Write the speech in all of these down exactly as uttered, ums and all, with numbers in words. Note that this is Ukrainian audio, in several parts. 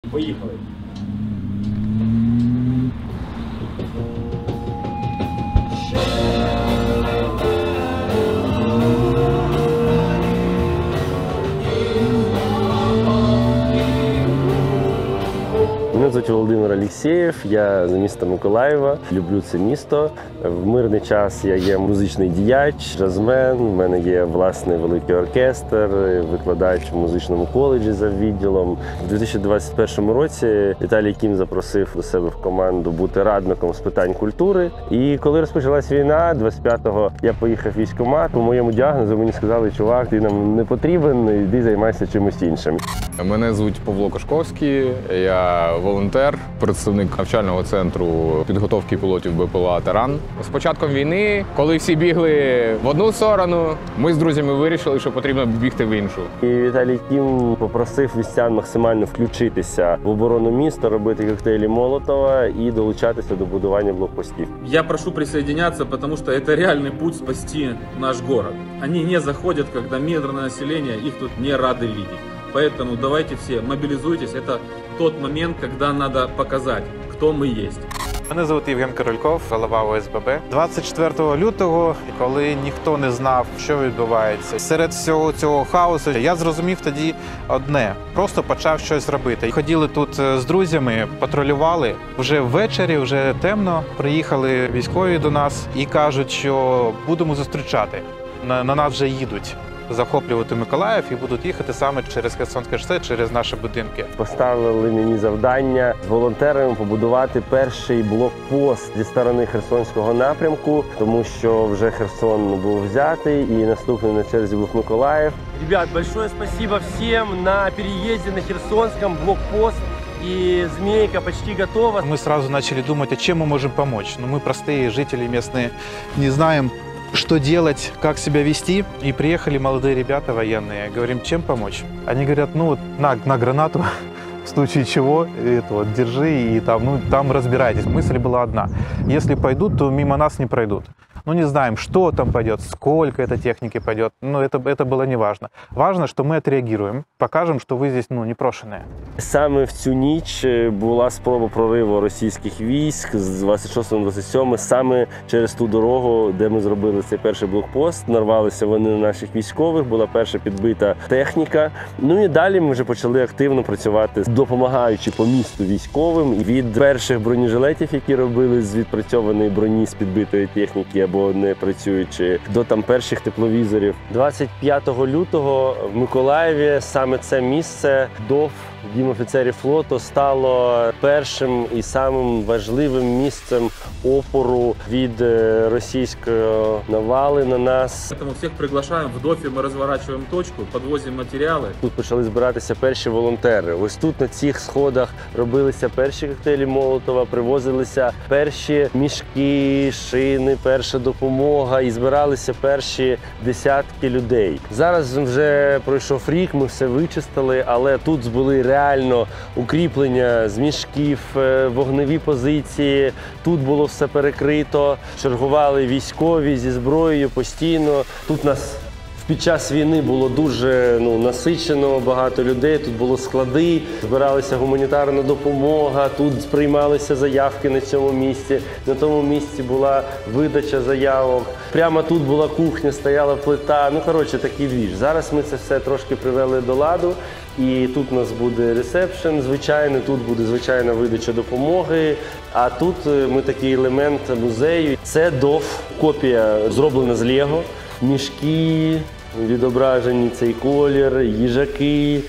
Поїхали. Мене звуть Володимир Алєксєєв, я з міста Миколаєва, люблю це місто. В мирний час я є музичний діяч, джазмен, в мене є власний великий оркестр, викладач в музичному коледжі за відділом. У дві тисячі двадцять першому році Віталій Кім запросив до себе в команду бути радником з питань культури. І коли розпочалась війна, двадцять п'ятого я поїхав в військкомат, по моєму діагнозу мені сказали, чувак, ти нам не потрібен, йди займайся чимось іншим. Мене звуть Павло Кашковський, я волонтер, представник навчального центру підготовки пілотів БПЛА «Таран». З початком війни, коли всі бігли в одну сторону, ми з друзями вирішили, що потрібно бігти в іншу. І Віталій Кім попросив містян максимально включитися в оборону міста, робити коктейлі Молотова і долучатися до будування блокпостів. Я прошу присоединяться, потому что это реальный путь спасти наш город. Они не заходят, когда мирное население их тут не рады видеть. Поэтому давайте все мобилизуйтесь. Это тот момент, когда надо показать, кто мы есть. Мене звуть Євген Корольков, голова О С Б Б. двадцять четвертого лютого, коли ніхто не знав, що відбувається, серед всього цього хаосу, я зрозумів тоді одне – просто почав щось робити. Ходили тут з друзями, патрулювали. Вже ввечері, вже темно, приїхали військові до нас і кажуть, що будемо зустрічати. На, на нас вже їдуть захоплювати Миколаїв і будуть їхати саме через Херсонське шосе, через наші будинки. Поставили мені завдання з волонтерами побудувати перший блокпост зі сторони Херсонського напрямку, тому що вже Херсон був взятий і наступний на черзі був Миколаїв. Ребят, большое спасибо всем на переезде на Херсонском, блокпост. И Змейка почти готова. Мы сразу начали думать, а чем мы можем помочь. Но мы простые жители местные, не знаем, что делать, как себя вести. И приехали молодые ребята военные. Говорим, чем помочь? Они говорят, ну вот на, на гранату, в случае чего, это вот, держи и там, ну, там разбирайтесь. Мысль была одна. Если пойдут, то мимо нас не пройдут. Ну, не знаем, что там пойдет, сколько этой техники пойдет, но это, это было не важно. Важно, что мы отреагируем, покажем, что вы здесь, ну, непрошенные. Саме в цю ніч була спроба прориву російських військ з двадцять шостого на двадцять сьоме, саме через ту дорогу, де ми зробили цей перший блокпост. Нарвалися вони на наших військових, була перша підбита техніка. Ну і далі ми вже почали активно працювати, допомагаючи по місту військовим. Від перших бронежилетів, які робили з відпрацьованої броні з підбитої техніки, або не працюючи, до там перших тепловізорів. двадцять п'ятого лютого в Миколаєві саме це місце, ДОФ, Дім офіцерів флоту, стало першим і самим важливим місцем опору від російської навали на нас. Поэтому всех приглашаем. В ДОФе мы разворачиваем точку, подвозим материалы. Тут почали збиратися перші волонтери. Ось тут на цих сходах робилися перші коктейлі Молотова, привозилися перші мішки, шини, перша допомога і збиралися перші десятки людей. Зараз вже пройшов рік, ми все вичистили, але тут були реально укріплення з мішків, вогневі позиції. Тут було все перекрито, чергували військові зі зброєю постійно. Тут нас під час війни було дуже ну, насичено, багато людей, тут були склади, збиралася гуманітарна допомога, тут сприймалися заявки на цьому місці, на тому місці була видача заявок. Прямо тут була кухня, стояла плита, ну коротше такий двіж. Зараз ми це все трошки привели до ладу. І тут у нас буде ресепшн, звичайно, тут буде звичайна видача допомоги, а тут ми такий елемент музею. Це ДОФ, копія зроблена з Лего, мішки, відображені цей колір, їжаки,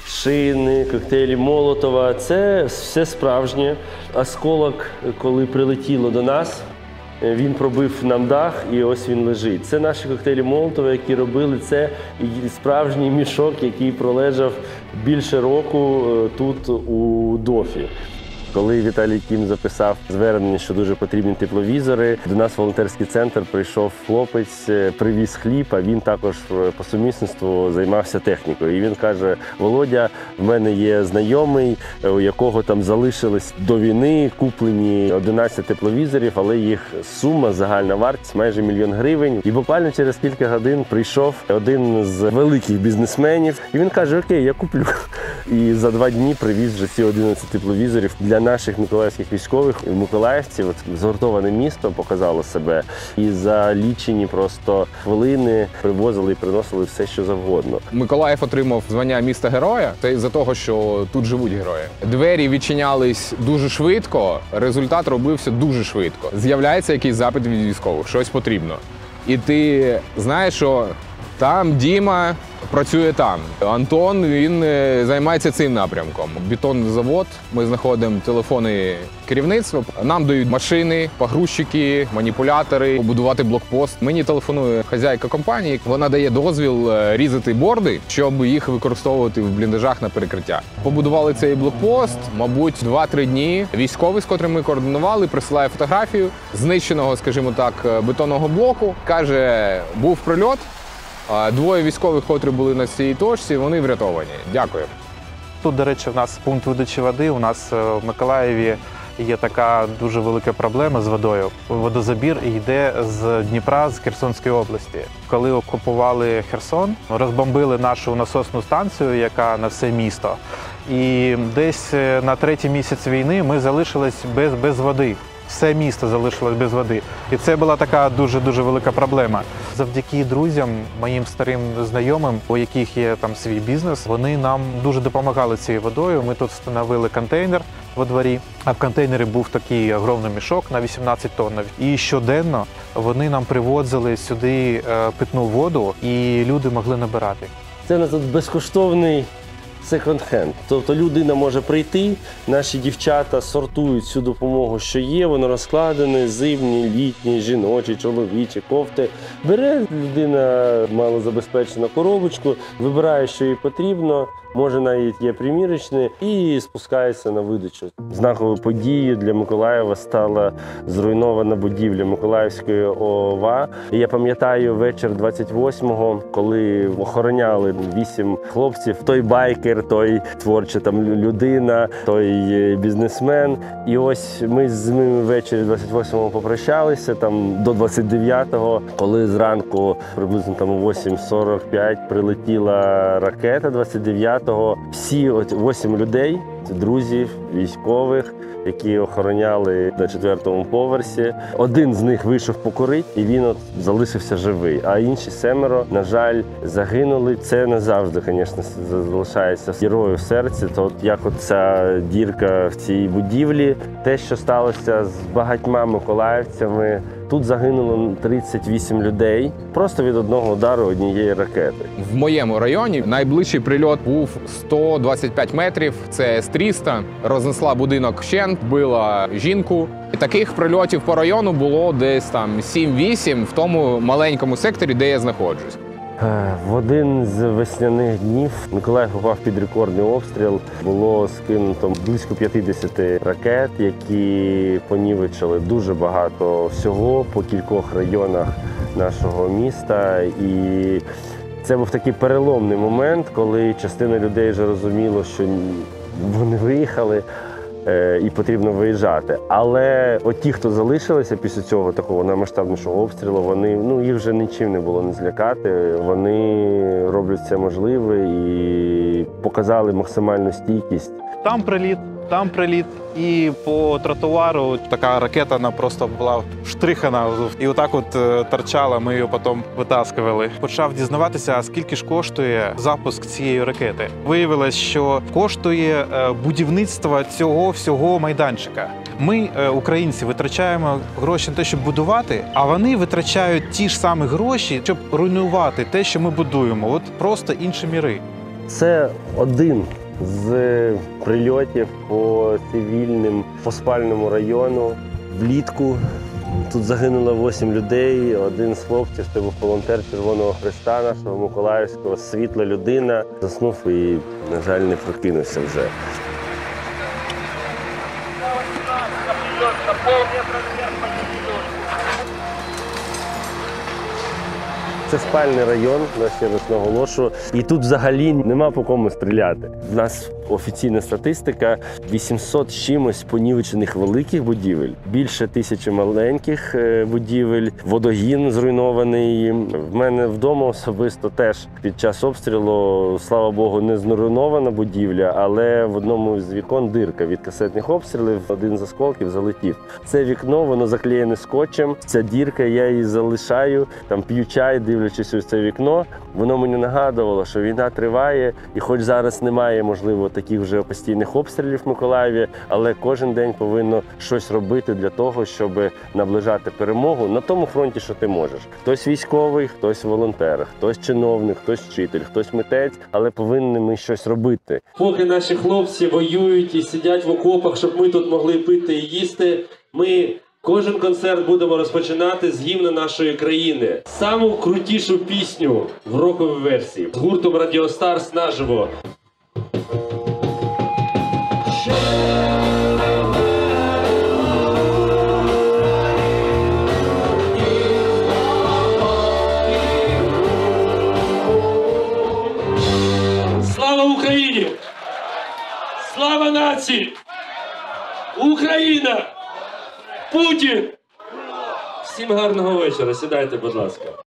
шини, коктейлі Молотова. Це все справжнє. Осколок, коли прилетіло до нас, він пробив нам дах і ось він лежить. Це наші коктейлі Молотова, які робили. Це справжній мішок, який пролежав більше року тут у ДОФі. Коли Віталій Кім записав звернення, що дуже потрібні тепловізори, до нас в волонтерський центр прийшов хлопець, привіз хліб, а він також по сумісництву займався технікою. І він каже: Володя, в мене є знайомий, у якого там залишились до війни куплені одинадцять тепловізорів, але їх сума, загальна вартість майже мільйон гривень. І буквально через кілька годин прийшов один з великих бізнесменів, і він каже: окей, я куплю. І за два дні привіз вже ці одинадцять тепловізорів для наших миколаївських військових. І миколаївці, от, згуртоване місто показало себе. І за лічені просто хвилини привозили і приносили все, що завгодно. Миколаїв отримав звання міста героя, це із-за того, що тут живуть герої. Двері відчинялись дуже швидко, результат робився дуже швидко. З'являється якийсь запит від військових, щось потрібно. І ти знаєш, що там Діма працює там. Антон, він займається цим напрямком. Бетонний завод, ми знаходимо телефони керівництва, нам дають машини, погрузчики, маніпулятори, побудувати блокпост. Мені телефонує хазяйка компанії, вона дає дозвіл різати борди, щоб їх використовувати в бліндажах на перекриття. Побудували цей блокпост, мабуть, два-три дні. Військовий, з котрим ми координували, присилає фотографію знищеного, скажімо так, бетонного блоку. Каже, був прильот. Двоє військових, котрі були на цій точці, вони врятовані. Дякую. Тут, до речі, у нас пункт видачі води. У нас в Миколаєві є така дуже велика проблема з водою. Водозабір йде з Дніпра, з Херсонської області. Коли окупували Херсон, розбомбили нашу насосну станцію, яка на все місто. І десь на третій місяць війни ми залишились без, без води. Все місто залишилось без води. І це була така дуже-дуже велика проблема. Завдяки друзям, моїм старим знайомим, у яких є там свій бізнес, вони нам дуже допомагали цією водою. Ми тут встановили контейнер во дворі, а в контейнері був такий огромний мішок на вісімнадцять тонн. І щоденно вони нам привозили сюди питну воду, і люди могли набирати. Це у нас тут безкоштовний секонд-хенд. Тобто людина може прийти, наші дівчата сортують всю допомогу, що є, воно розкладене, зимні, літні, жіночі, чоловічі, кофти. Бере людина малозабезпечену коробочку, вибирає, що їй потрібно, може навіть є примірочні, і спускається на видачу. Знаковою подією для Миколаєва стала зруйнована будівля Миколаївської ОВА. І я пам'ятаю вечір двадцять восьмого, коли охороняли вісім хлопців, той байкер, той творча там людина, той бізнесмен. І ось ми з ними ввечері двадцять восьмого попрощалися, там до двадцять дев'ятого, коли зранку приблизно там о восьма сорок п'ять прилетіла ракета двадцять дев'ятого. Всі вісім людей, друзів, військових, які охороняли на четвертому поверсі. Один з них вийшов покурити, і він от залишився живий. А інші семеро, на жаль, загинули. Це не завжди, звісно, залишається герою в серці. То от як от ця дірка в цій будівлі, те, що сталося з багатьма миколаївцями. Тут загинуло тридцять вісім людей просто від одного удару однієї ракети. В моєму районі найближчий прильот був сто двадцять п'ять метрів, це С триста. Рознесла будинок вщент, вбила жінку. І таких прильотів по району було десь там сім-вісім в тому маленькому секторі, де я знаходжусь. В один з весняних днів Миколаїв попав під рекордний обстріл. Було скинуто близько п'ятдесят ракет, які понівечили дуже багато всього по кількох районах нашого міста. І це був такий переломний момент, коли частина людей вже розуміло, що вони виїхали і потрібно виїжджати. Але от ті, хто залишилися після цього такого наймасштабнішого обстрілу, вони, ну, їх вже нічим не було не злякати. Вони роблять це можливе і показали максимальну стійкість. Там приліт, там приліт, і по тротуару така ракета, вона просто була штрихана, і отак от торчала, ми її потім витаскували. Почав дізнаватися, а скільки ж коштує запуск цієї ракети. Виявилось, що коштує будівництво цього всього майданчика. Ми, українці, витрачаємо гроші на те, щоб будувати, а вони витрачають ті ж самі гроші, щоб руйнувати те, що ми будуємо. От просто інші міри. Це один з прильотів по цивільним, по спальному району. Влітку тут загинуло вісім людей. Один з хлопців, це був волонтер Червоного Хреста нашого Миколаївського, світла людина. Заснув і, на жаль, не прокинувся вже. пожалуйста, полметра вверх, поднимите. Це спальний район, я ще раз наголошую. І тут взагалі нема по кому стріляти. У нас офіційна статистика – вісімсот з чимось понівечених великих будівель, більше тисячі маленьких будівель, водогін зруйнований. В мене вдома особисто теж під час обстрілу, слава Богу, не зруйнована будівля, але в одному з вікон дирка від касетних обстрілів, один з осколків залетів. Це вікно, воно заклеєне скотчем, ця дірка, я її залишаю, там п'ю чай, дивлячись у це вікно, воно мені нагадувало, що війна триває, і хоч зараз немає, можливо, таких вже постійних обстрілів в Миколаєві, але кожен день повинно щось робити для того, щоб наближати перемогу на тому фронті, що ти можеш. Хтось військовий, хтось волонтер, хтось чиновник, хтось вчитель, хтось митець, але повинні ми щось робити. Поки наші хлопці воюють і сидять в окопах, щоб ми тут могли пити і їсти, ми кожен концерт будемо розпочинати з гімну нашої країни. Саму крутішу пісню в роковій версії з гуртом Радіо Старс наживо. Слава Україні! Слава нації! Україна! Путін! Всім гарного вечора. Сідайте, будь ласка.